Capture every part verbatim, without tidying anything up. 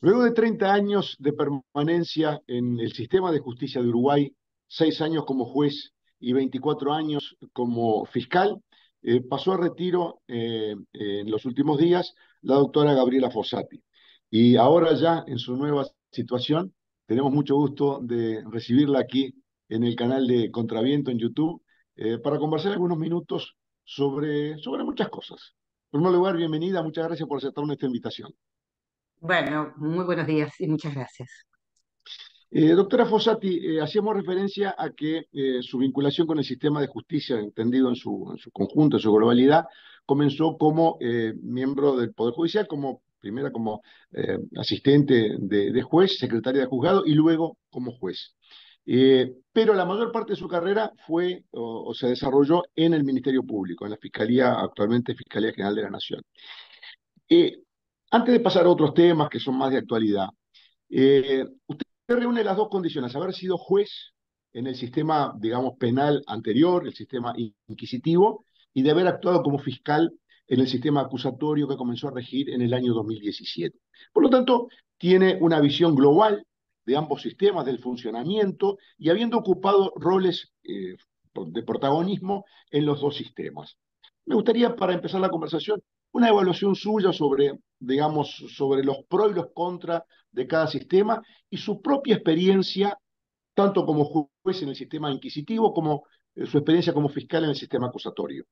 Luego de treinta años de permanencia en el sistema de justicia de Uruguay, seis años como juez y veinticuatro años como fiscal, eh, pasó a retiro eh, en los últimos días la doctora Gabriela Fossati. Y ahora ya en su nueva situación, tenemos mucho gusto de recibirla aquí en el canal de Contraviento en YouTube eh, para conversar algunos minutos sobre, sobre muchas cosas. En primer lugar, bienvenida, muchas gracias por aceptar nuestra invitación. Bueno, muy buenos días y muchas gracias. Eh, doctora Fossati, eh, hacíamos referencia a que eh, su vinculación con el sistema de justicia, entendido en su, en su conjunto, en su globalidad, comenzó como eh, miembro del Poder Judicial, como primera como eh, asistente de, de juez, secretaria de juzgado y luego como juez. Eh, pero la mayor parte de su carrera fue o, o se desarrolló en el Ministerio Público, en la Fiscalía, actualmente Fiscalía General de la Nación. Eh, Antes de pasar a otros temas que son más de actualidad, eh, usted reúne las dos condiciones, haber sido juez en el sistema, digamos, penal anterior, el sistema inquisitivo, y de haber actuado como fiscal en el sistema acusatorio que comenzó a regir en el año dos mil diecisiete. Por lo tanto, tiene una visión global de ambos sistemas, del funcionamiento, y habiendo ocupado roles eh, de protagonismo en los dos sistemas. Me gustaría, para empezar la conversación, una evaluación suya sobre, digamos, sobre los pros y los contras de cada sistema y su propia experiencia, tanto como juez en el sistema inquisitivo como eh, su experiencia como fiscal en el sistema acusatorio.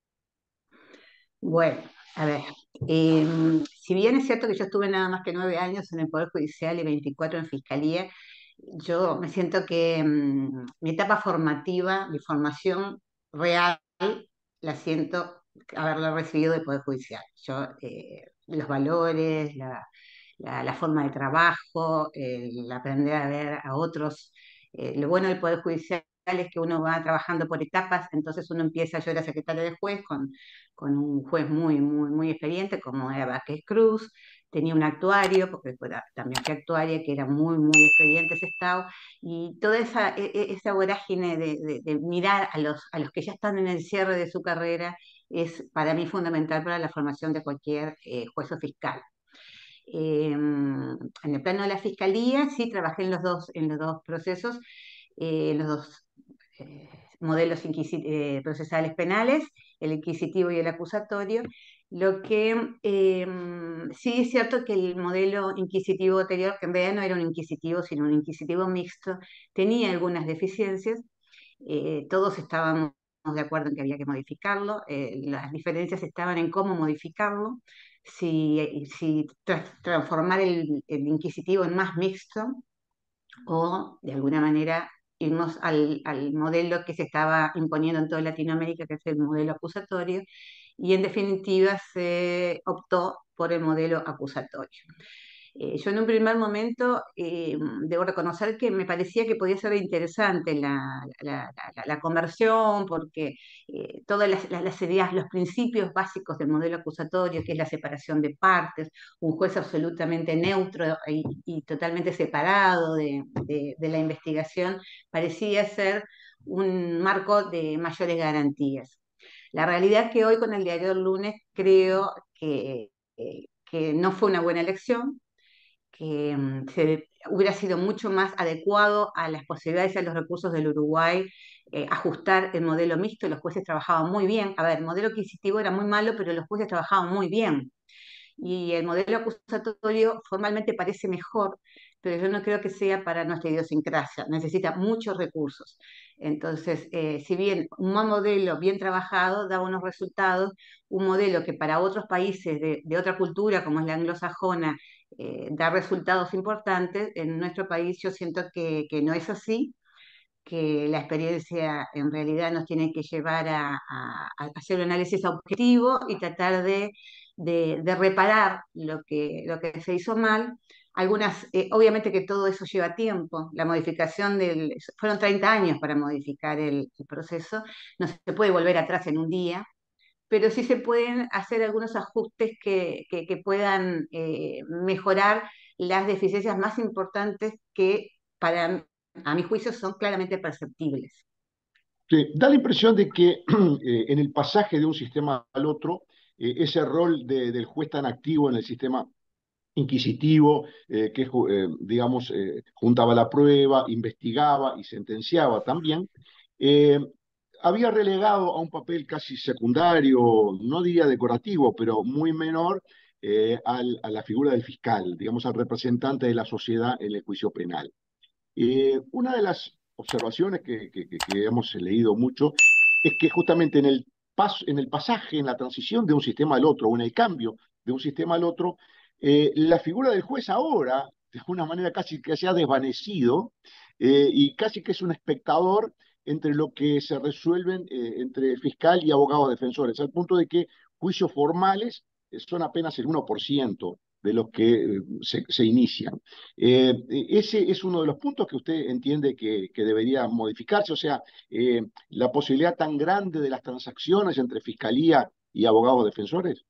Bueno, a ver, em, si bien es cierto que yo estuve nada más que nueve años en el Poder Judicial y veinticuatro en Fiscalía, yo me siento que em, mi etapa formativa, mi formación real, la siento haberla recibido del Poder Judicial. Yo, eh, los valores, la, la- la forma de trabajo, el aprender a ver a otros. Eh, lo bueno del Poder Judicial es que uno va trabajando por etapas, entonces uno empieza, yo era secretaria de juez con, con un juez muy, muy, muy experiente como era Vázquez Cruz, tenía un actuario, porque fuera, también fui actuaria, que era muy, muy expediente ese estado, y toda esa, e- e- esa vorágine de, de- de mirar a los, a los que ya están en el cierre de su carrera es para mí fundamental para la formación de cualquier eh, juez o fiscal. Eh, en el plano de la fiscalía, sí, trabajé en los dos, en los dos procesos, eh, los dos eh, modelos inquisi- eh, procesales penales, el inquisitivo y el acusatorio. Lo que eh, sí es cierto que el modelo inquisitivo anterior, que en realidad no era un inquisitivo, sino un inquisitivo mixto, tenía algunas deficiencias. Eh, todos estábamos de acuerdo en que había que modificarlo, eh, las diferencias estaban en cómo modificarlo, si, si tra- transformar el, el inquisitivo en más mixto o de alguna manera irnos al, al modelo que se estaba imponiendo en toda Latinoamérica, que es el modelo acusatorio, y en definitiva se optó por el modelo acusatorio. Eh, yo en un primer momento eh, debo reconocer que me parecía que podía ser interesante la, la- la- la conversión, porque eh, todas las, las- las ideas, los principios básicos del modelo acusatorio, que es la separación de partes, un juez absolutamente neutro y, y totalmente separado de, de- de la investigación, parecía ser un marco de mayores garantías. La realidad es que hoy con el diario del lunes creo que, eh, que no fue una buena elección, que mm, se- hubiera sido mucho más adecuado a las posibilidades y a los recursos del Uruguay, eh, ajustar el modelo mixto. Los jueces trabajaban muy bien. A ver, el modelo adquisitivo era muy malo, pero los jueces trabajaban muy bien. Y el modelo acusatorio formalmente parece mejor, pero yo no creo que sea para nuestra idiosincrasia. Necesita muchos recursos. Entonces, eh, si bien un buen modelo bien trabajado da buenos resultados, un modelo que para otros países de, de otra cultura, como es la anglosajona, eh, da resultados importantes, en nuestro país yo siento que, que no es así, que la experiencia en realidad nos tiene que llevar a, a- a hacer un análisis objetivo y tratar de, de- de reparar lo que, lo que se hizo mal. Algunas, eh, obviamente que todo eso lleva tiempo. La modificación del, fueron treinta años para modificar el, el proceso. No se puede volver atrás en un día, pero sí se pueden hacer algunos ajustes que, que- que puedan eh, mejorar las deficiencias más importantes que para, a mi juicio, son claramente perceptibles. Sí, da la impresión de que eh, en el pasaje de un sistema al otro, eh, ese rol de- del juez tan activo en el sistema inquisitivo, eh, que, eh, digamos, eh, juntaba la prueba, investigaba y sentenciaba también, eh, había relegado a un papel casi secundario, no diría decorativo, pero muy menor, eh, al, a la figura del fiscal, digamos, al representante de la sociedad en el juicio penal. Eh, una de las observaciones que, que, que, que hemos leído mucho es que justamente en el, paso, en el pasaje, en la transición de un sistema al otro, o en el cambio de un sistema al otro, eh, la figura del juez ahora, de alguna manera casi que se ha desvanecido, eh, y casi que es un espectador entre lo que se resuelven eh, entre fiscal y abogados defensores, al punto de que juicios formales eh, son apenas el uno por ciento de los que eh, se, se inician. Eh, ese es uno de los puntos que usted entiende que, que debería modificarse, o sea, eh, la posibilidad tan grande de las transacciones entre fiscalía y abogados defensores.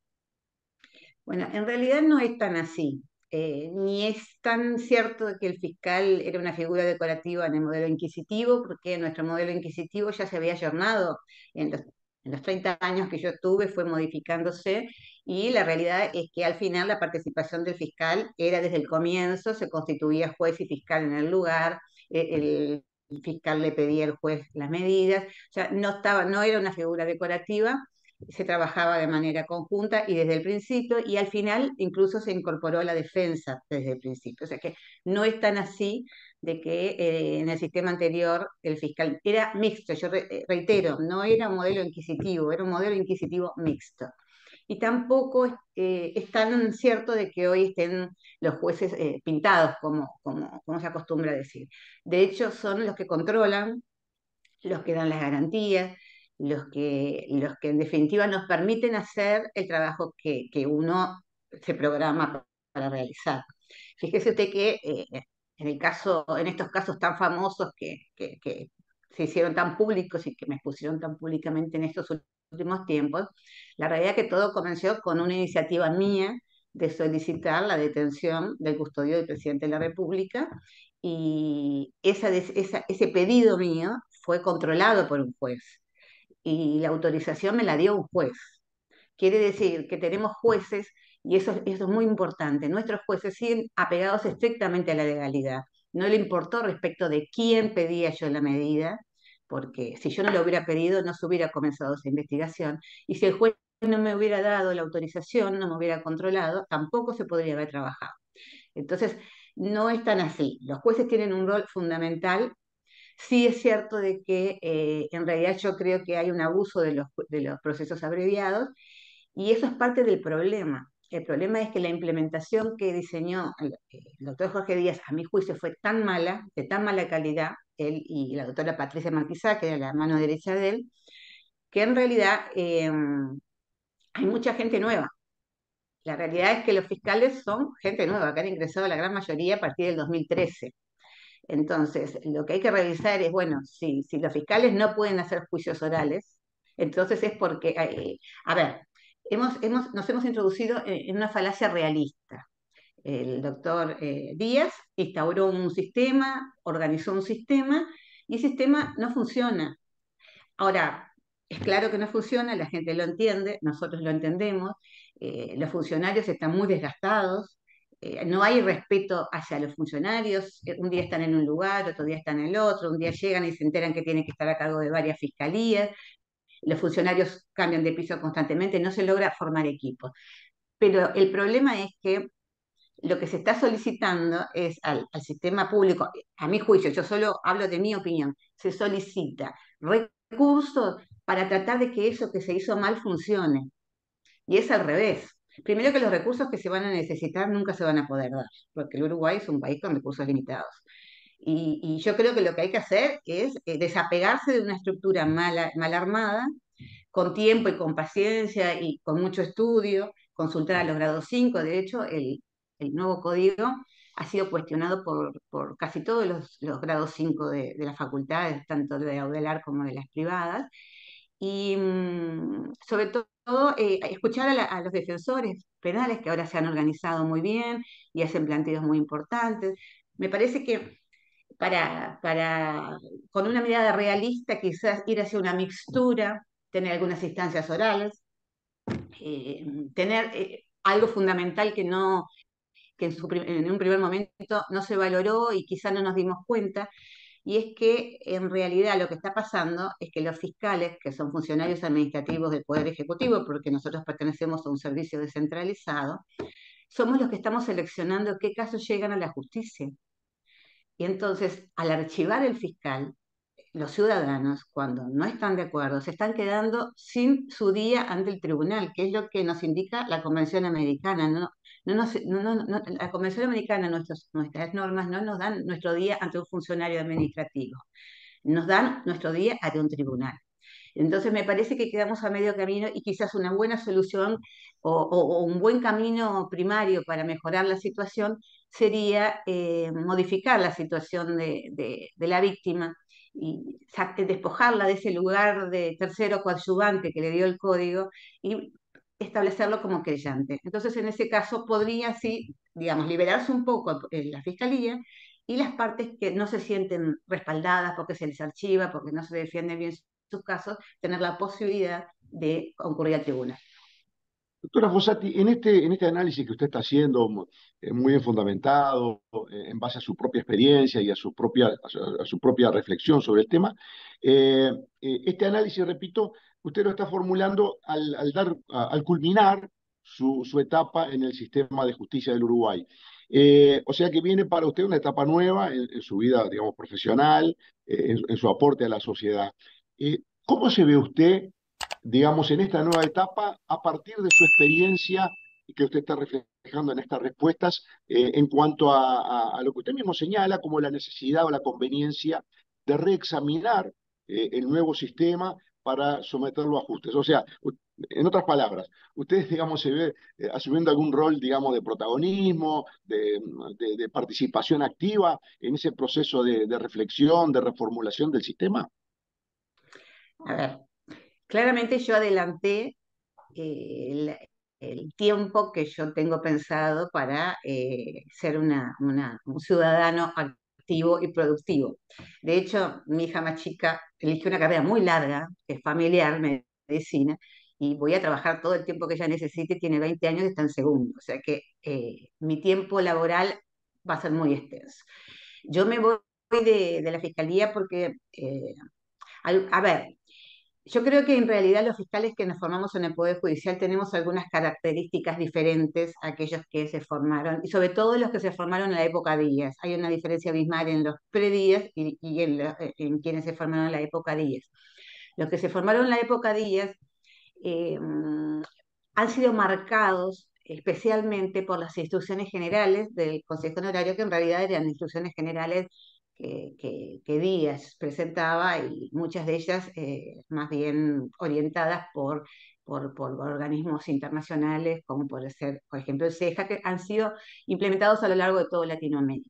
Bueno, en realidad no es tan así. Eh, ni es tan cierto que el fiscal era una figura decorativa en el modelo inquisitivo, porque nuestro modelo inquisitivo ya se había ayornado en los, en los treinta años que yo estuve, fue modificándose, y la realidad es que al final la participación del fiscal era desde el comienzo, se constituía juez y fiscal en el lugar, eh, el fiscal le pedía al juez las medidas, o sea, no estaba, no era una figura decorativa, se trabajaba de manera conjunta y desde el principio, y al final incluso se incorporó la defensa desde el principio. O sea que no es tan así de que eh, en el sistema anterior el fiscal era mixto, yo re, eh, reitero, no era un modelo inquisitivo, era un modelo inquisitivo mixto. Y tampoco eh, es tan cierto de que hoy estén los jueces eh, pintados, como, como, como se acostumbra a decir. De hecho, son los que controlan, los que dan las garantías, los que, los que en definitiva nos permiten hacer el trabajo que, que uno se programa para realizar. Fíjese usted que eh, en el caso, en estos casos tan famosos que, que, que se hicieron tan públicos y que me expusieron tan públicamente en estos últimos tiempos, la realidad es que todo comenzó con una iniciativa mía de solicitar la detención del custodio del presidente de la República, y esa, esa, ese pedido mío fue controlado por un juez y la autorización me la dio un juez. Quiere decir que tenemos jueces, y eso, eso es muy importante, nuestros jueces siguen apegados estrictamente a la legalidad. No le importó respecto de quién pedía yo la medida, porque si yo no lo hubiera pedido no se hubiera comenzado esa investigación, y si el juez no me hubiera dado la autorización, no me hubiera controlado, tampoco se podría haber trabajado. Entonces, no es tan así. Los jueces tienen un rol fundamental. Sí es cierto de que eh, en realidad yo creo que hay un abuso de los, de los procesos abreviados, y eso es parte del problema. El problema es que la implementación que diseñó el, el doctor Jorge Díaz, a mi juicio, fue tan mala, de tan mala calidad, él y la doctora Patricia Marquisá, que era la mano derecha de él, que en realidad eh, hay mucha gente nueva. La realidad es que los fiscales son gente nueva, que han ingresado la gran mayoría a partir del dos mil trece. Entonces, lo que hay que revisar es, bueno, si, si los fiscales no pueden hacer juicios orales, entonces es porque, eh, a ver, hemos, hemos, nos hemos introducido en, en una falacia realista. El doctor eh, Díaz instauró un sistema, organizó un sistema, y el sistema no funciona. Ahora, es claro que no funciona, la gente lo entiende, nosotros lo entendemos, eh, los funcionarios están muy desgastados, eh, no hay respeto hacia los funcionarios, eh, un día están en un lugar, otro día están en el otro, un día llegan y se enteran que tienen que estar a cargo de varias fiscalías, los funcionarios cambian de piso constantemente, no se logra formar equipos. Pero el problema es que lo que se está solicitando es al, al sistema público, a mi juicio, yo solo hablo de mi opinión, se solicita recursos para tratar de que eso que se hizo mal funcione. Y es al revés. Primero, que los recursos que se van a necesitar nunca se van a poder dar, porque el Uruguay es un país con recursos limitados. Y, y yo creo que lo que hay que hacer es eh, desapegarse de una estructura mal, mal armada, con tiempo y con paciencia y con mucho estudio, consultar a los grados cinco. De hecho, el, el nuevo código ha sido cuestionado por, por casi todos los, los grados cinco de, de las facultades, tanto de Audelar como de las privadas, y mm, sobre todo eh, escuchar a, la- a los defensores penales, que ahora se han organizado muy bien y hacen planteos muy importantes. Me parece que para, para, con una mirada realista, quizás ir hacia una mixtura, tener algunas instancias orales, eh, tener eh, algo fundamental que no, que en, su, en un primer momento no se valoró y quizá no nos dimos cuenta, y es que en realidad lo que está pasando es que los fiscales, que son funcionarios administrativos del Poder Ejecutivo, porque nosotros pertenecemos a un servicio descentralizado, somos los que estamos seleccionando qué casos llegan a la justicia. Y entonces, al archivar el fiscal, los ciudadanos, cuando no están de acuerdo, se están quedando sin su día ante el tribunal, que es lo que nos indica la Convención Americana. No, no, nos- no, no, no- la Convención Americana, nuestros, nuestras normas no nos dan nuestro día ante un funcionario administrativo, nos dan nuestro día ante un tribunal. Entonces me parece que quedamos a medio camino y quizás una buena solución o, o- o un buen camino primario para mejorar la situación sería eh, modificar la situación de, de- de la víctima y sa- despojarla de ese lugar de tercero coadyuvante que le dio el código y establecerlo como creyente. Entonces, en ese caso, podría, sí, digamos, liberarse un poco eh, la fiscalía y las partes que no se sienten respaldadas porque se les archiva, porque no se defienden bien sus casos, tener la posibilidad de concurrir al tribunal. Doctora Fossati, en este, en este análisis que usted está haciendo, mu- eh, muy bien fundamentado, eh, en base a su propia experiencia y a su propia, a su, a su propia reflexión sobre el tema, eh, eh, este análisis, repito, usted lo está formulando al, al dar, a- al culminar su, su etapa en el sistema de justicia del Uruguay. Eh, o sea que viene para usted una etapa nueva en, en su vida, digamos, profesional, eh, en, en su aporte a la sociedad. Eh, ¿Cómo se ve usted, digamos, en esta nueva etapa, a partir de su experiencia y que usted está reflejando en estas respuestas, eh, en cuanto a, a- a lo que usted mismo señala como la necesidad o la conveniencia de reexaminar eh, el nuevo sistema para someterlo a ajustes? O sea, u- en otras palabras, usted, digamos, se ve eh, asumiendo algún rol, digamos, de protagonismo, de, de- de participación activa en ese proceso de, de reflexión, de reformulación del sistema. A ver, claramente yo adelanté eh, el, el tiempo que yo tengo pensado para eh, ser una, una- un ciudadano activo y productivo. De hecho, mi hija más chica eligió una carrera muy larga, que es familiar, medicina, y voy a trabajar todo el tiempo que ella necesite, tiene veinte años y está en segundo, o sea que eh, mi tiempo laboral va a ser muy extenso. Yo me voy de, de la fiscalía porque, eh, al- a ver, yo creo que en realidad los fiscales que nos formamos en el Poder Judicial tenemos algunas características diferentes a aquellos que se formaron, y sobre todo los que se formaron en la época Díaz. Hay una diferencia abismal en los predías y, y en, la- en quienes se formaron en la época Díaz. Los que se formaron en la época Díaz eh, han sido marcados especialmente por las instrucciones generales del Consejo Honorario, que en realidad eran instrucciones generales que, que, que Díaz presentaba y muchas de ellas eh, más bien orientadas por, por, por organismos internacionales, como puede ser, por ejemplo, el CEJA, que han sido implementados a lo largo de toda Latinoamérica.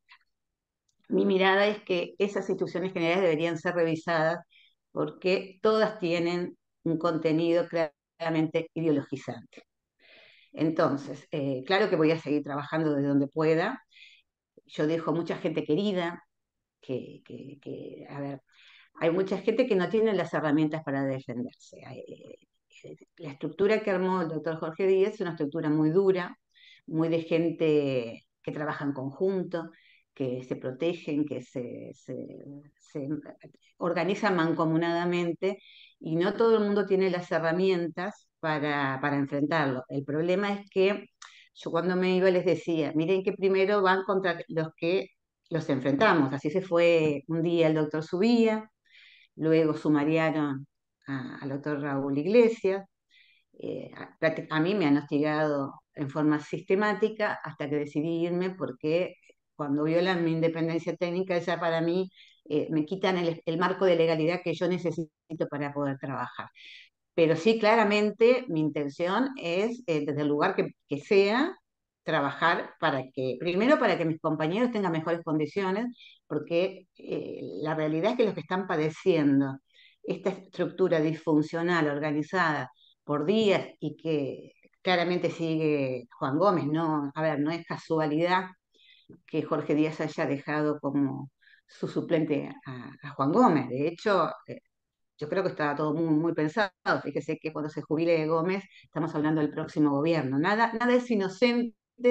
Mi mirada es que esas instrucciones generales deberían ser revisadas porque todas tienen un contenido claramente ideologizante. Entonces, eh, claro que voy a seguir trabajando desde donde pueda. Yo dejo mucha gente querida, que, que, que, a ver, hay mucha gente que no tiene las herramientas para defenderse. Eh, La estructura que armó el doctor Jorge Díez es una estructura muy dura, muy de gente que trabaja en conjunto, que se protegen, que se, se, se organizan mancomunadamente y no todo el mundo tiene las herramientas para, para enfrentarlo. El problema es que yo cuando me iba les decía, miren que primero van contra los que los enfrentamos. Así se fue un día el doctor Subía, luego sumariaron a- al doctor Raúl Iglesias. Eh, a, a mí me han hostigado en forma sistemática hasta que decidí irme porque cuando violan mi independencia técnica, ya para mí eh, me quitan el, el marco de legalidad que yo necesito para poder trabajar. Pero sí, claramente mi intención es, eh, desde el lugar que, que sea, trabajar para que, primero para que mis compañeros tengan mejores condiciones, porque eh, la realidad es que los que están padeciendo esta estructura disfuncional organizada por días y que claramente sigue Juan Gómez, no, a ver, no es casualidad que Jorge Díaz haya dejado como su suplente a, a Juan Gómez. De hecho, eh, yo creo que estaba todo muy, muy pensado. Fíjese que cuando se jubile Gómez, estamos hablando del próximo gobierno. Nada, nada es inocente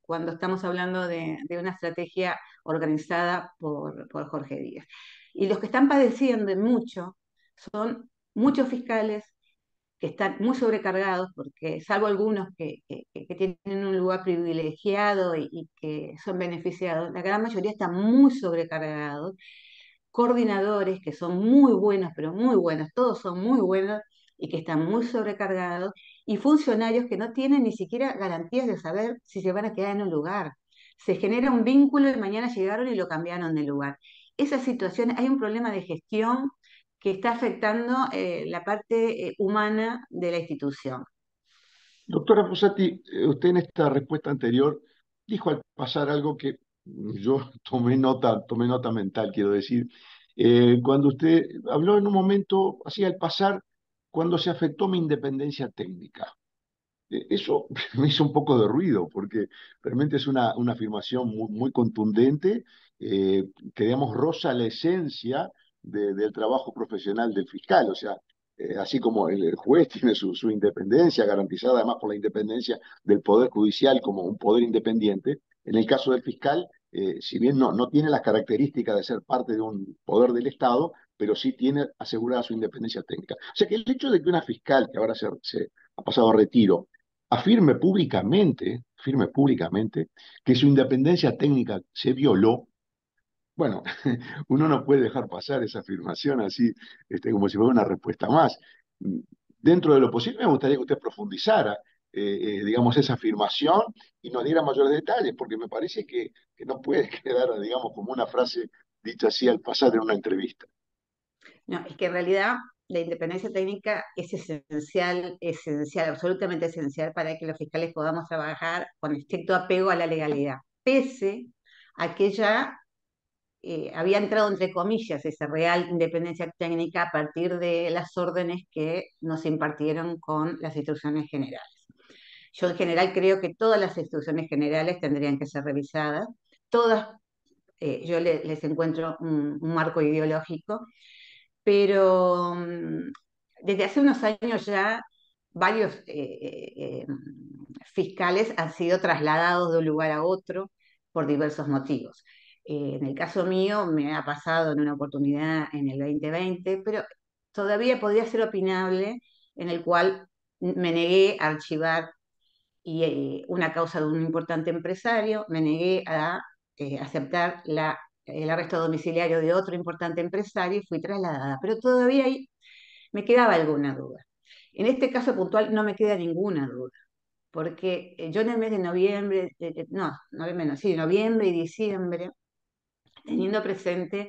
cuando estamos hablando de, de una estrategia organizada por, por Jorge Díaz. Y los que están padeciendo mucho son muchos fiscales que están muy sobrecargados, porque salvo algunos que, que- que tienen un lugar privilegiado y, y que son beneficiados, la gran mayoría están muy sobrecargados, coordinadores que son muy buenos, pero muy buenos, todos son muy buenos y que están muy sobrecargados, y funcionarios que no tienen ni siquiera garantías de saber si se van a quedar en un lugar. Se genera un vínculo y mañana llegaron y lo cambiaron de lugar. Esa situación, hay un problema de gestión que está afectando eh, la parte eh, humana de la institución. Doctora Fossati, eh, usted en esta respuesta anterior dijo al pasar algo que yo tomé nota, tomé nota mental, quiero decir. Eh, cuando usted habló en un momento, así al pasar, cuando se afectó mi independencia técnica. Eh, Eso me hizo un poco de ruido, porque realmente es una, una afirmación muy, muy contundente, eh, que digamos roza la esencia de- del trabajo profesional del fiscal. O sea, eh, así como el, el juez tiene su, su independencia garantizada además por la independencia del Poder Judicial como un poder independiente, en el caso del fiscal, eh, si bien no, no tiene las características de ser parte de un poder del Estado, pero sí tiene asegurada su independencia técnica. O sea que el hecho de que una fiscal, que ahora se, se ha pasado a retiro, afirme públicamente, afirme públicamente que su independencia técnica se violó, bueno, uno no puede dejar pasar esa afirmación así, este, como si fuera una respuesta más. Dentro de lo posible, me gustaría que usted profundizara, eh, eh, digamos, esa afirmación y nos diera mayores detalles, porque me parece que, que no puede quedar, digamos, como una frase dicha así al pasar en una entrevista. No, es que en realidad la independencia técnica es esencial, esencial, absolutamente esencial para que los fiscales podamos trabajar con estricto apego a la legalidad, pese a que ya eh, había entrado entre comillas esa real independencia técnica a partir de las órdenes que nos impartieron con las instrucciones generales. Yo en general creo que todas las instrucciones generales tendrían que ser revisadas, todas, eh, yo le- les encuentro un, un marco ideológico, pero mm, desde hace unos años ya varios eh, eh, eh, fiscales han sido trasladados de un lugar a otro por diversos motivos. Eh, en el caso mío me ha pasado en una oportunidad en el dos mil veinte, pero todavía podría ser opinable, en el cual me negué a archivar y, eh, una causa de un importante empresario, me negué a eh, aceptar la, el arresto domiciliario de otro importante empresario y fui trasladada. Pero todavía ahí me quedaba alguna duda. En este caso puntual no me queda ninguna duda, porque eh, yo en el mes de noviembre, eh, eh, no, noviembre no, sí, noviembre y diciembre, teniendo presente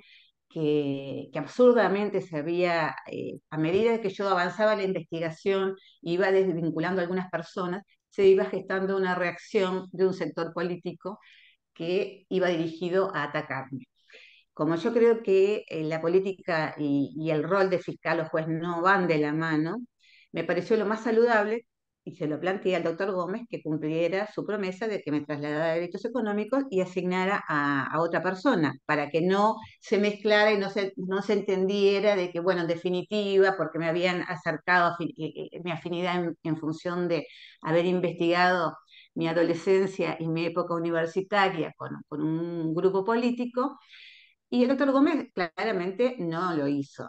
que, que absurdamente se había, eh, a medida que yo avanzaba la investigación, iba desvinculando a algunas personas, se iba gestando una reacción de un sector político que iba dirigido a atacarme. Como yo creo que eh, la política y, y el rol de fiscal o juez no van de la mano, me pareció lo más saludable, y se lo planteé al doctor Gómez, que cumpliera su promesa de que me trasladara a derechos económicos y asignara a, a otra persona, para que no se mezclara y no se, no se entendiera de que, bueno, en definitiva, porque me habían acercado afi- eh, eh, mi afinidad en, en función de haber investigado mi adolescencia y mi época universitaria con, con un grupo político, y el doctor Gómez claramente no lo hizo.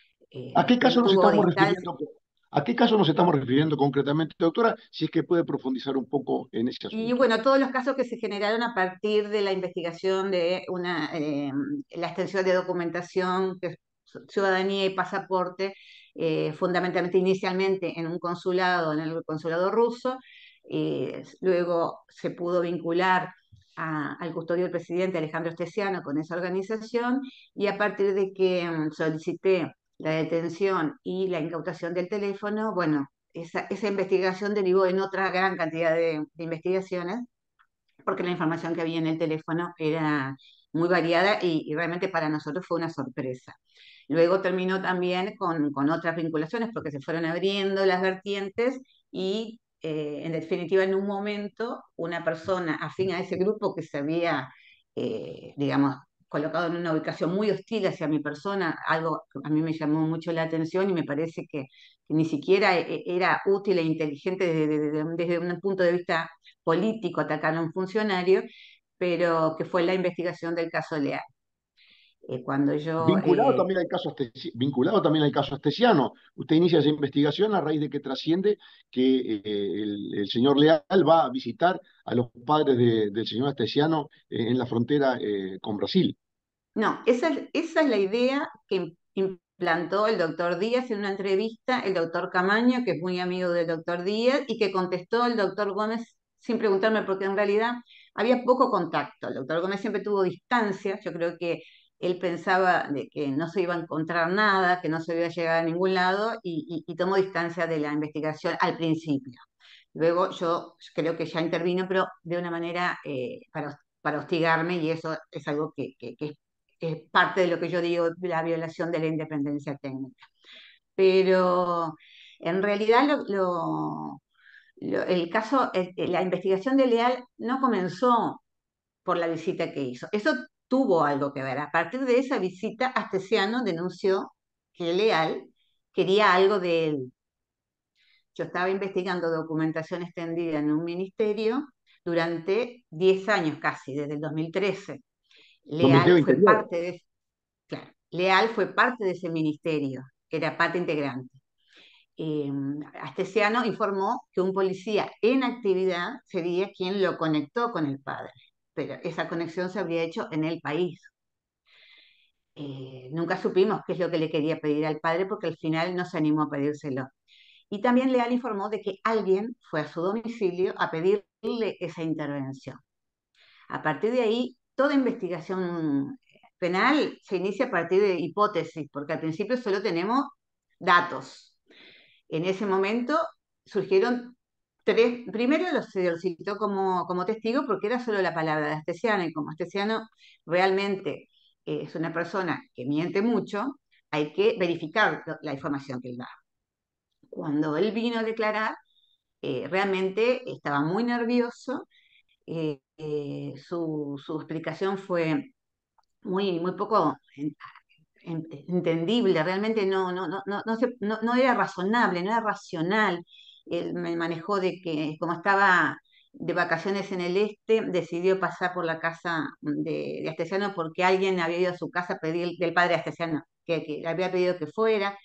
¿A Eh, qué caso él nos tuvo estamos instancias, refiriendo? ¿A qué caso nos estamos refiriendo concretamente, doctora? Si es que puede profundizar un poco en ese y asunto. bueno, todos los casos que se generaron a partir de la investigación de una, eh, la extensión de documentación, que es ciudadanía y pasaporte, eh, fundamentalmente inicialmente en un consulado, en el consulado ruso, eh, luego se pudo vincular a- al custodio del presidente Alejandro Esteciano con esa organización, y a partir de que mm, solicité la detención y la incautación del teléfono, bueno, esa, esa investigación derivó en otra gran cantidad de, de investigaciones, porque la información que había en el teléfono era muy variada y, y realmente para nosotros fue una sorpresa. Luego terminó también con, con otras vinculaciones, porque se fueron abriendo las vertientes y, eh, en definitiva, en un momento, una persona afín a ese grupo que se había, eh, digamos, colocado en una ubicación muy hostil hacia mi persona, algo que a mí me llamó mucho la atención y me parece que, que ni siquiera e- era útil e inteligente desde, desde- desde un punto de vista político atacar a un funcionario, pero que fue la investigación del caso Leal. Eh, cuando yo, Vinculado eh, también al caso Astesi- vinculado también al caso Astesiano. Usted inicia esa investigación a raíz de que trasciende que eh, el, el señor Leal va a visitar a los padres de- del señor Astesiano eh, en la frontera eh, con Brasil. no, esa, es- esa es la idea que implantó el doctor Díaz en una entrevista, el doctor Camaño, que es muy amigo del doctor Díaz, y que contestó el doctor Gómez sin preguntarme, porque en realidad había poco contacto. El doctor Gómez siempre tuvo distancia, yo creo que él pensaba de que no se iba a encontrar nada, que no se iba a llegar a ningún lado, y, y- y tomó distancia de la investigación al principio. Luego yo creo que ya intervino, pero de una manera eh, para, para hostigarme, y eso es algo que, que- que es es parte de lo que yo digo, la violación de la independencia técnica. Pero en realidad lo, lo- lo- el caso, eh, eh, la investigación de Leal no comenzó por la visita que hizo. Eso tuvo algo que ver. A partir de esa visita, Astesiano denunció que Leal quería algo de él. Yo estaba investigando documentación extendida en un ministerio durante diez años casi, desde el dos mil trece. Los Leal Ministerios fue Interior. parte de, claro, Leal fue parte de ese ministerio, era parte integrante. Eh, Astesiano informó que un policía en actividad sería quien lo conectó con el padre, pero esa conexión se habría hecho en el país. Eh, nunca supimos qué es lo que le quería pedir al padre porque al final no se animó a pedírselo. Y también Leal informó de que alguien fue a su domicilio a pedirle esa intervención. A partir de ahí, toda investigación penal se inicia a partir de hipótesis, porque al principio solo tenemos datos. En ese momento surgieron tres, primero los, se lo citó como, como testigo porque era solo la palabra de Astesiano, y como Astesiano realmente eh, es una persona que miente mucho, hay que verificar la información que él da. Cuando él vino a declarar, eh, realmente estaba muy nervioso, eh, eh, su, su explicación fue muy, muy poco en- en- entendible, realmente no, no, no, no, no, se- no- no era razonable, no era racional. Él me manejó de que como estaba de vacaciones en el este, decidió pasar por la casa de, de Astesiano porque alguien había ido a su casa a pedir, del padre Astesiano, que, que le había pedido que fuera.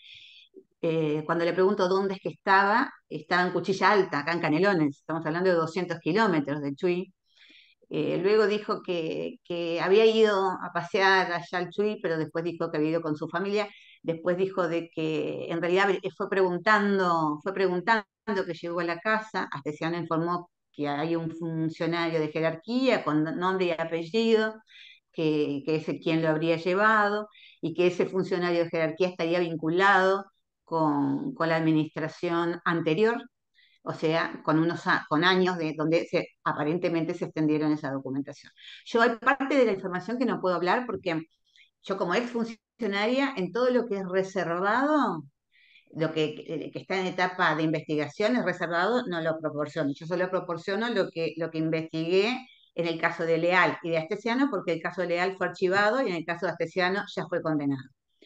Eh, cuando le pregunto dónde es que estaba, estaba en Cuchilla Alta, acá en Canelones, estamos hablando de doscientos kilómetros de Chuy. Eh, luego dijo que, que había ido a pasear allá al Chuy, pero después dijo que había ido con su familia. Después dijo de que en realidad fue preguntando, fue preguntando que llegó a la casa. Astesiano informó que hay un funcionario de jerarquía con nombre y apellido, que, que es el quien lo habría llevado, y que ese funcionario de jerarquía estaría vinculado con, con la administración anterior, o sea, con unos a- con años de donde se, aparentemente se extendieron esa documentación. Yo hay parte de la información que no puedo hablar porque yo como ex funcionaria, en todo lo que es reservado, lo que, que está en etapa de investigación es reservado, no lo proporciono. Yo solo proporciono lo que, lo que investigué en el caso de Leal y de Astesiano, porque el caso de Leal fue archivado y en el caso de Astesiano ya fue condenado.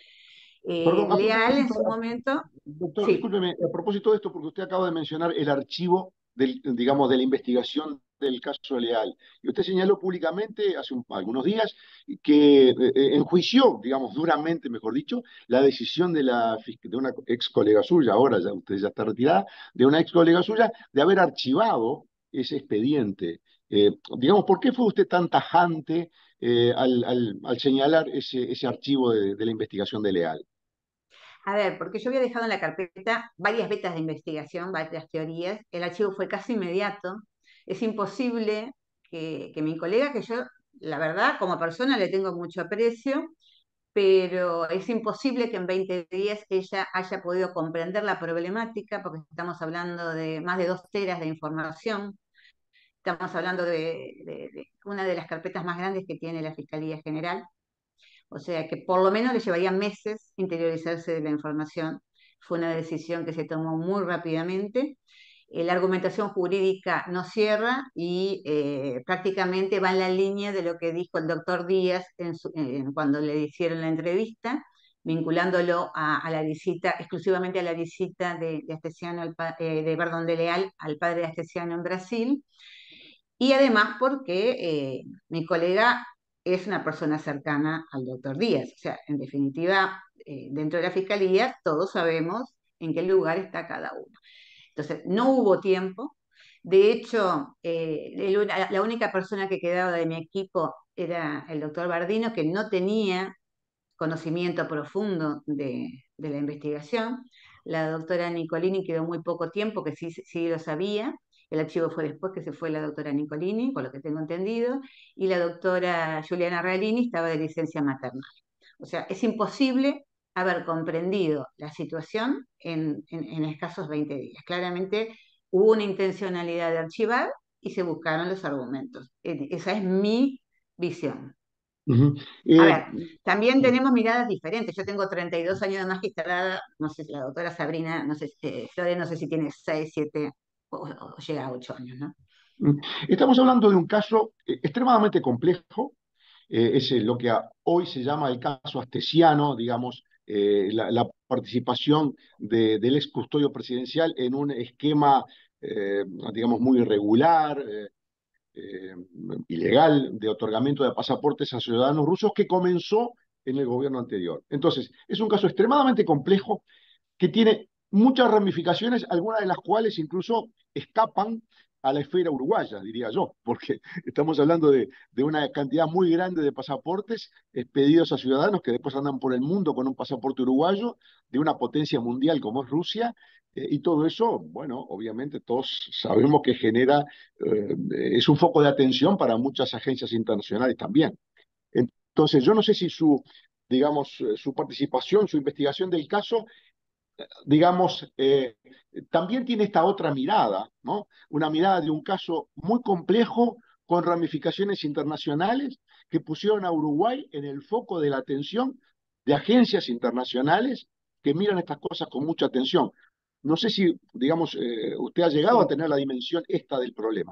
Eh, Perdón, a Leal en propósito, su momento, doctor, sí. discúlpeme, a propósito de esto, porque usted acaba de mencionar el archivo del, digamos, de la investigación del caso Leal. Y usted señaló públicamente hace un- algunos días que eh, eh, enjuició, digamos, duramente, mejor dicho, la decisión de, la, fis- de una ex colega suya, ahora ya usted ya está retirada, de una ex colega suya, de haber archivado ese expediente. Eh, digamos, ¿por qué fue usted tan tajante eh, al, al- al señalar ese, ese archivo de, de la investigación de Leal? A ver, porque yo había dejado en la carpeta varias vetas de investigación, varias teorías. El archivo fue casi inmediato. Es imposible que, que mi colega, que yo, la verdad, como persona le tengo mucho aprecio, pero es imposible que en veinte días ella haya podido comprender la problemática, porque estamos hablando de más de dos teras de información. Estamos hablando de, de- de una de las carpetas más grandes que tiene la Fiscalía General. O sea que por lo menos le llevaría meses interiorizarse de la información. Fue una decisión que se tomó muy rápidamente eh, la argumentación jurídica no cierra y eh, prácticamente va en la línea de lo que dijo el doctor Díaz en su- en- cuando le hicieron la entrevista, vinculándolo a, a la visita, exclusivamente a la visita de, de Astesiano, al pa- eh, de, perdón, de Leal al padre de Astesiano en Brasil, y además porque eh, mi colega es una persona cercana al doctor Díaz. O sea, en definitiva, eh, dentro de la fiscalía todos sabemos en qué lugar está cada uno. Entonces, no hubo tiempo. De hecho, eh, el- la la única persona que quedaba de mi equipo era el doctor Bardino, que no tenía conocimiento profundo de, de la investigación. La doctora Nicolini quedó muy poco tiempo, que sí, sí lo sabía. El archivo fue después que se fue la doctora Nicolini, por lo que tengo entendido, y la doctora Juliana Realini estaba de licencia maternal. O sea, es imposible haber comprendido la situación en, en, en escasos veinte días. Claramente hubo una intencionalidad de archivar y se buscaron los argumentos. Eh, Esa es mi visión. Ujú. A Eh, ver, también tenemos miradas diferentes. Yo tengo treinta y dos años de magistrada, no sé si la doctora Sabrina, no sé, eh, Flore, no sé si tiene seis, siete o, o llega a ocho años, ¿no? mm, Estamos hablando de un caso eh, extremadamente complejo. Eh, es eh, lo que a- hoy se llama el caso Astesiano, digamos, eh, la, la participación de- del ex custodio presidencial en un esquema, eh, digamos, muy irregular, eh, eh, ilegal, de otorgamiento de pasaportes a ciudadanos rusos que comenzó en el gobierno anterior. Entonces, es un caso extremadamente complejo que tiene muchas ramificaciones, algunas de las cuales incluso escapan a la esfera uruguaya, diría yo, porque estamos hablando de, de una cantidad muy grande de pasaportes expedidos a ciudadanos que después andan por el mundo con un pasaporte uruguayo de una potencia mundial como es Rusia, eh, y todo eso, bueno, obviamente todos sabemos que genera, eh, es un foco de atención para muchas agencias internacionales también. Entonces, yo no sé si su, digamos, eh, su participación, su investigación del caso digamos, eh, también tiene esta otra mirada, ¿no? Una mirada de un caso muy complejo con ramificaciones internacionales que pusieron a Uruguay en el foco de la atención de agencias internacionales que miran estas cosas con mucha atención. No sé si, digamos, eh, usted ha llegado a Sí. tener la dimensión esta del problema.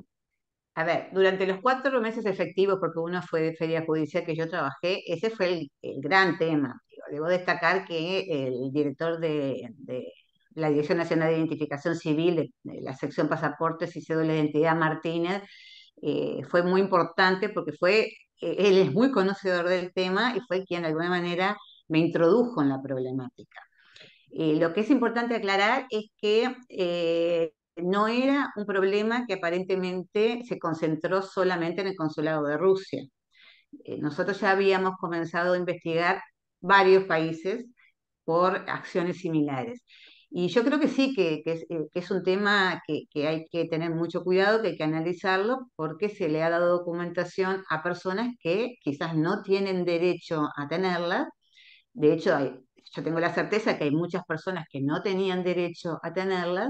A ver, durante los cuatro meses efectivos, porque uno fue de feria judicial que yo trabajé, ese fue el, el gran tema. Digo, debo destacar que el director de, de la Dirección Nacional de Identificación Civil, de, de la sección Pasaportes y Cédula de Identidad Martínez, eh, fue muy importante porque fue, eh, él es muy conocedor del tema y fue quien de alguna manera me introdujo en la problemática. Eh, lo que es importante aclarar es que eh, no era un problema que aparentemente se concentró solamente en el consulado de Rusia. Eh, nosotros ya habíamos comenzado a investigar varios países por acciones similares. Y yo creo que sí, que, que es, eh, que es un tema que, que hay que tener mucho cuidado, que hay que analizarlo, porque se le ha dado documentación a personas que quizás no tienen derecho a tenerla. De hecho, hay- yo tengo la certeza que hay muchas personas que no tenían derecho a tenerla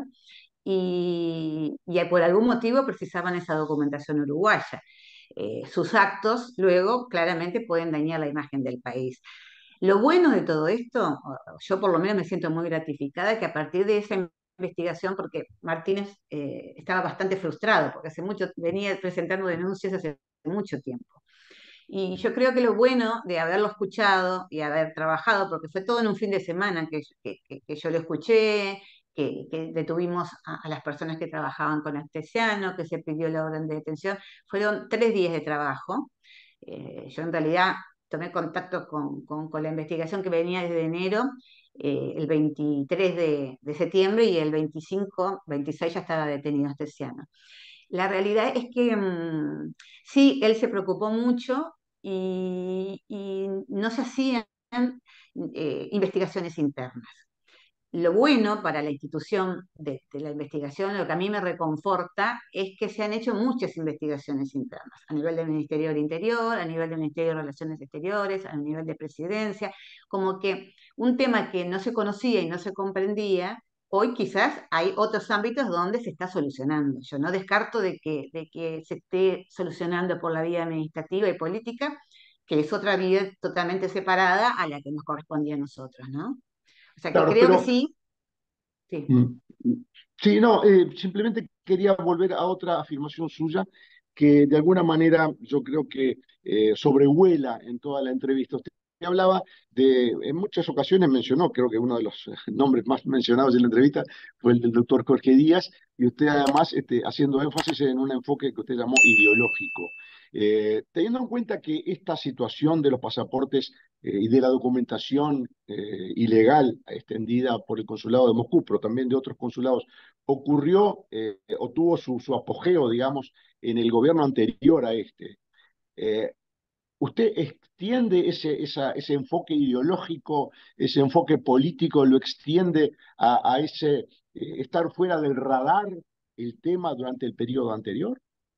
y, y por algún motivo precisaban esa documentación uruguaya. Eh, sus actos luego claramente pueden dañar la imagen del país. Lo bueno de todo esto, o- yo por lo menos me siento muy gratificada que a partir de esa investigación, porque Martínez eh, estaba bastante frustrado, porque hace mucho venía presentando denuncias hace mucho tiempo. Y yo creo que lo bueno de haberlo escuchado y haber trabajado, porque fue todo en un fin de semana que, que, que- que yo lo escuché, que, que detuvimos a, a las personas que trabajaban con Astesiano, que se pidió la orden de detención, fueron tres días de trabajo. Eh, yo en realidad tomé contacto con, con- con la investigación que venía desde enero, eh, el veintitrés de, de septiembre y el veinticinco, veintiséis ya estaba detenido Astesiano. La realidad es que mm, sí, él se preocupó mucho y, y no se hacían eh, investigaciones internas. Lo bueno para la institución de, de la investigación, lo que a mí me reconforta, es que se han hecho muchas investigaciones internas, a nivel del Ministerio del Interior, a nivel del Ministerio de Relaciones Exteriores, a nivel de Presidencia, como que un tema que no se conocía y no se comprendía, hoy quizás hay otros ámbitos donde se está solucionando. Yo no descarto de que, de que se esté solucionando por la vía administrativa y política, que es otra vía totalmente separada a la que nos correspondía a nosotros, ¿no? O sea que Claro, creo que pero sí. Sí. Mm. Sí, no, eh, simplemente quería volver a otra afirmación suya que de alguna manera yo creo que eh, sobrevuela en toda la entrevista. Usted hablaba de, en muchas ocasiones mencionó, creo que uno de los eh, nombres más mencionados en la entrevista fue el del doctor Jorge Díaz, y usted además este, haciendo énfasis en un enfoque que usted llamó ideológico. Eh, teniendo en cuenta que esta situación de los pasaportes eh, y de la documentación eh, ilegal extendida por el consulado de Moscú, pero también de otros consulados, ocurrió eh, o tuvo su, su apogeo, digamos, en el gobierno anterior a este. Eh, ¿Usted extiende ese, esa, ese enfoque ideológico, ese enfoque político, lo extiende a, a ese eh, estar fuera del radar el tema durante el periodo anterior?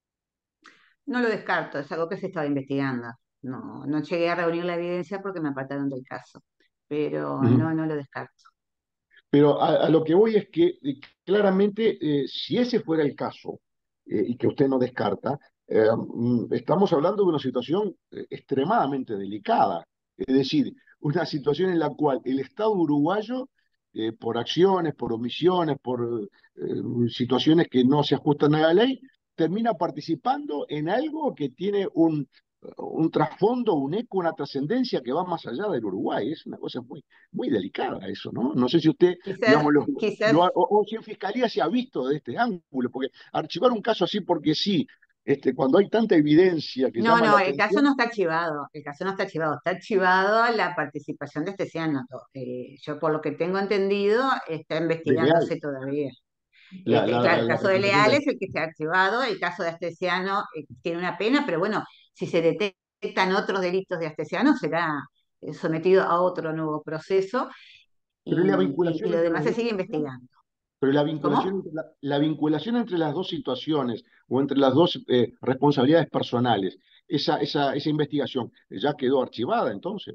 No lo descarto, es algo que se estaba investigando. No, no llegué a reunir la evidencia porque me apartaron del caso, pero no, Ujú. no lo descarto. Pero a, a lo que voy es que eh, claramente, eh, si ese fuera el caso, eh, y que usted no descarta, eh, mm, estamos hablando de una situación eh, extremadamente delicada. Es decir, una situación en la cual el Estado uruguayo, eh, por acciones, por omisiones, por eh, situaciones que no se ajustan a la ley, termina participando en algo que tiene un, un trasfondo, un eco, una trascendencia que va más allá del Uruguay. Es una cosa muy, muy delicada eso, ¿no? No sé si usted, Quizás, digamos, lo, quizás, lo ha- o, o si en Fiscalía se ha visto de este ángulo, porque archivar un caso así porque sí, este, cuando hay tanta evidencia que no, llama la no, el caso atención, no está archivado, el caso no está archivado, está archivado la participación de este cianato. Eh, yo por lo que tengo entendido está de Leal, investigándose todavía. la, Este, claro, la, el la caso de representación Leal de... es el que se ha archivado, el caso de Astesiano eh, tiene una pena, pero bueno, si se detectan otros delitos de Astesiano será eh, sometido a otro nuevo proceso Pero la y, y- y vinculación lo entre demás las se dos sigue situaciones, investigando. pero la vinculación ¿Cómo? entre, la, la vinculación entre las dos situaciones o entre las dos eh, responsabilidades personales, esa, esa, esa investigación ya quedó archivada entonces.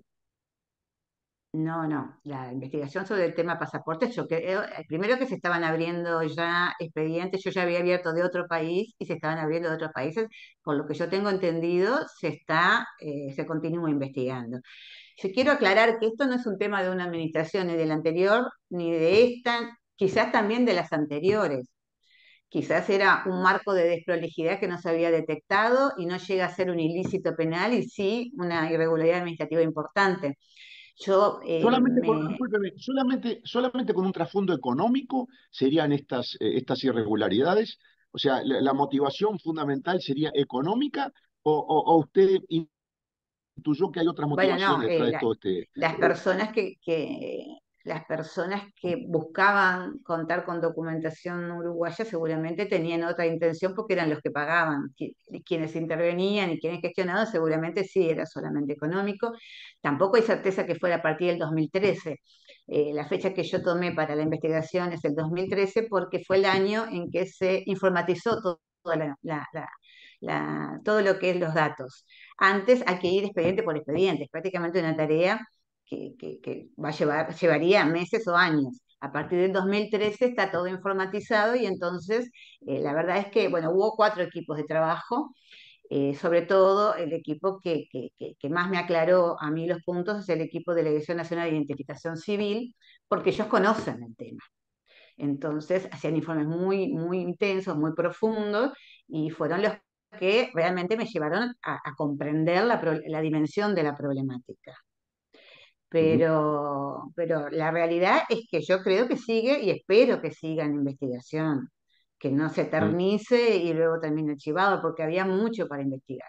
No, no, la investigación sobre el tema pasaportes, yo creo, eh, primero que se estaban abriendo ya expedientes, yo ya había abierto de otro país y se estaban abriendo de otros países, por lo que yo tengo entendido, se está, eh, se continúa investigando. Yo quiero aclarar que esto no es un tema de una administración, ni de la anterior, ni de esta, quizás también de las anteriores. Quizás era un marco de desprolijidad que no se había detectado y no llega a ser un ilícito penal y sí una irregularidad administrativa importante. Yo eh, Solamente con, me, discúlpeme, solamente, solamente con un trasfondo económico serían estas, eh, estas irregularidades. O sea, la, la motivación fundamental sería económica, o, o- o usted intuyó que hay otras Bueno, no, motivaciones detrás eh, de la- todo este. las eh, personas que, que- las personas que buscaban contar con documentación uruguaya seguramente tenían otra intención porque eran los que pagaban. Qui- Quienes intervenían y quienes gestionaban seguramente sí era solamente económico. Tampoco hay certeza que fuera a partir del dos mil trece. Eh, la fecha que yo tomé para la investigación es el dos mil trece porque fue el año en que se informatizó todo, toda la- la- la- la- todo lo que es los datos. Antes hay que ir expediente por expediente, es prácticamente una tarea que, que- que va a llevar, llevaría meses o años. A partir del dos mil trece está todo informatizado y entonces eh, la verdad es que, bueno, hubo cuatro equipos de trabajo, eh, sobre todo el equipo que, que- que- que más me aclaró a mí los puntos es el equipo de la Dirección Nacional de Identificación Civil, porque ellos conocen el tema. Entonces hacían informes muy, muy intensos, muy profundos y fueron los que realmente me llevaron a, a comprender la, pro- la dimensión de la problemática. Ujú, Pero, pero la realidad es que yo creo que sigue y espero que siga en investigación, que no se ujú. eternice y luego termine archivado, porque había mucho para investigar.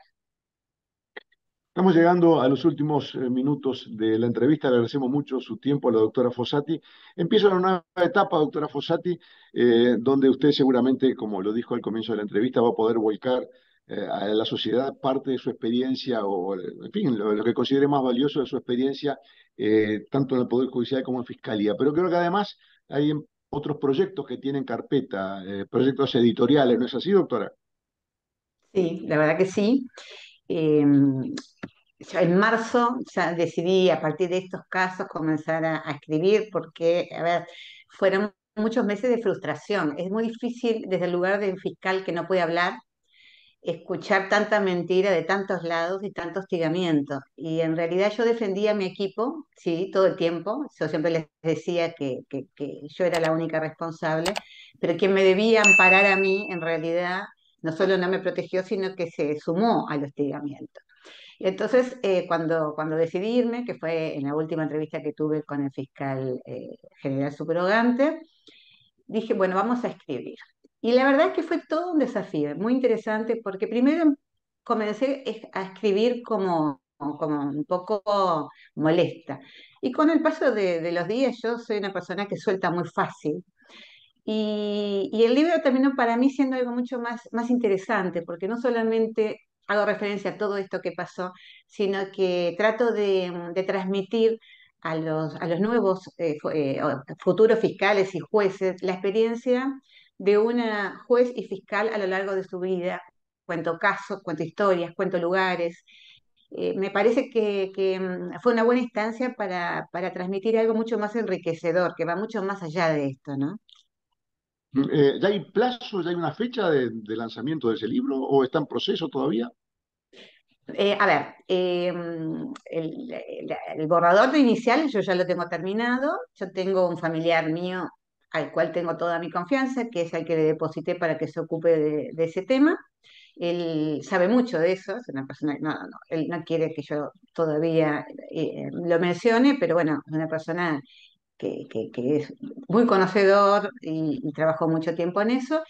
Estamos llegando a los últimos eh, minutos de la entrevista. Le agradecemos mucho su tiempo a la doctora Fossati. Empieza una nueva etapa, doctora Fossati, eh, donde usted seguramente, como lo dijo al comienzo de la entrevista, va a poder volcar eh, a la sociedad parte de su experiencia o, en fin, lo, lo que considere más valioso de su experiencia, eh, tanto en el Poder Judicial como en Fiscalía. Pero creo que además hay otros proyectos que tienen carpeta, eh, proyectos editoriales, ¿no es así, doctora? Sí, la verdad que sí. Eh, yo en marzo ya decidí a partir de estos casos comenzar a, a escribir porque, a ver, fueron muchos meses de frustración. Es muy difícil desde el lugar del fiscal que no puede hablar escuchar tanta mentira de tantos lados y tanto hostigamiento. Y en realidad yo defendía a mi equipo, sí, todo el tiempo. Yo siempre les decía que, que, que yo era la única responsable, pero quien me debía amparar a mí, en realidad, no solo no me protegió, sino que se sumó al hostigamiento. Entonces, eh, cuando, cuando decidí irme, que fue en la última entrevista que tuve con el fiscal eh, general subrogante, dije, bueno, vamos a escribir. Y la verdad es que fue todo un desafío, muy interesante, porque primero comencé es- a escribir como, como un poco molesta. Y con el paso de, de los días, yo soy una persona que suelta muy fácil. Y, y el libro terminó para mí siendo algo mucho más, más interesante, porque no solamente hago referencia a todo esto que pasó, sino que trato de, de transmitir a los, a los nuevos eh, fu- eh, o- futuros fiscales y jueces la experiencia de una juez y fiscal a lo largo de su vida. Cuento casos, cuento historias, cuento lugares. Eh, me parece que, que, mm, fue una buena instancia para, para transmitir algo mucho más enriquecedor, que va mucho más allá de esto, ¿no? Mm, eh, ¿ya hay plazo, ya hay una fecha de, de lanzamiento de ese libro o está en proceso todavía? Eh, a ver, eh, el, el- el borrador de inicial yo ya lo tengo terminado. Yo tengo un familiar mío al cual tengo toda mi confianza, que es el que le deposité para que se ocupe de, de ese tema. Él sabe mucho de eso, es una persona, no, no, él no quiere que yo todavía eh, lo mencione, pero bueno, es una persona que, que- que es muy conocedor y, y trabajó mucho tiempo en eso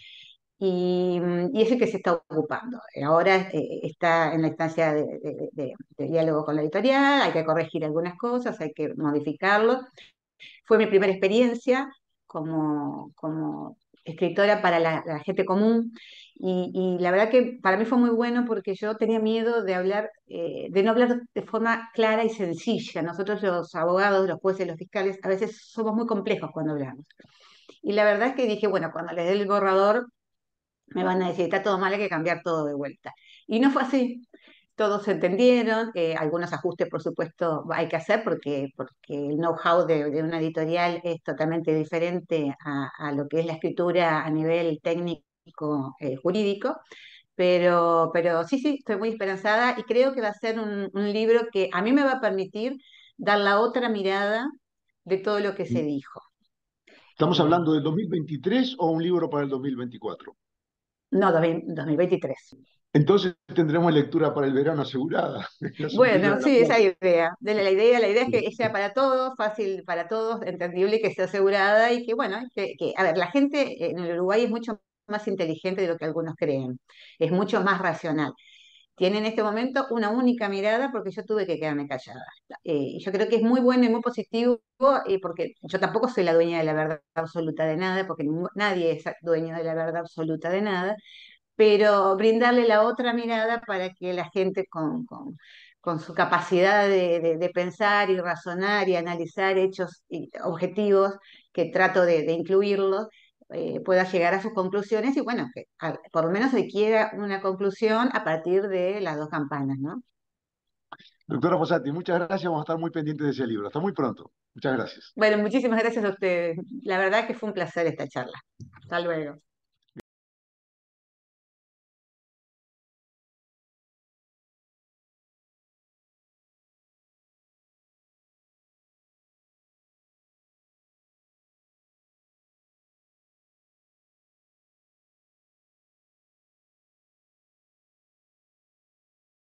y, y es el que se está ocupando. Ahora eh, está en la instancia de, de- de- de diálogo con la editorial, hay que corregir algunas cosas, hay que modificarlo. Fue mi primera experiencia como, como escritora para la, la gente común y, y la verdad que para mí fue muy bueno porque yo tenía miedo de hablar, eh, de no hablar de forma clara y sencilla. Nosotros los abogados, los jueces, los fiscales, a veces somos muy complejos cuando hablamos. Y la verdad es que dije, bueno, cuando les dé el borrador me van a decir, está todo mal, hay que cambiar todo de vuelta. Y no fue así. Todos se entendieron, eh, algunos ajustes, por supuesto, hay que hacer porque, porque el know-how de, de una editorial es totalmente diferente a, a lo que es la escritura a nivel técnico, eh, jurídico. Pero, pero sí, sí, estoy muy esperanzada y creo que va a ser un, un libro que a mí me va a permitir dar la otra mirada de todo lo que se dijo. ¿Estamos Eh, hablando del dos mil veintitrés o un libro para el dos mil veinticuatro? no, dos mil dos mil veintitrés. Entonces tendremos lectura para el verano asegurada, la sombrilla Bueno, de la sí, esa playa. idea. De la, la idea, la idea es que sea para todos, fácil para todos, entendible, que sea asegurada y que, bueno, que, que- a ver, la gente en el Uruguay es mucho más inteligente de lo que algunos creen, es mucho más racional. Tiene en este momento una única mirada porque yo tuve que quedarme callada. Eh, y yo creo que es muy bueno y muy positivo eh, porque yo tampoco soy la dueña de la verdad absoluta de nada, porque ningú- nadie es dueño de la verdad absoluta de nada, pero brindarle la otra mirada para que la gente con, con- con su capacidad de, de- de pensar y razonar y analizar hechos y objetivos, que trato de, de incluirlos, eh, pueda llegar a sus conclusiones y bueno, que a- por lo menos adquiera una conclusión a partir de las dos campanas, ¿no? Doctora Fossati, muchas gracias, vamos a estar muy pendientes de ese libro. Hasta muy pronto. Muchas gracias. Bueno, muchísimas gracias a ustedes. La verdad que fue un placer esta charla. Hasta luego.